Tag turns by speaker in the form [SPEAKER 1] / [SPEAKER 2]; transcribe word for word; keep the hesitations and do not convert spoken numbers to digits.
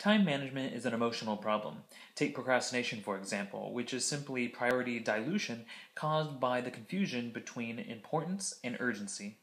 [SPEAKER 1] Time management is an emotional problem. Take procrastination, for example, which is simply priority dilution caused by the confusion between importance and urgency.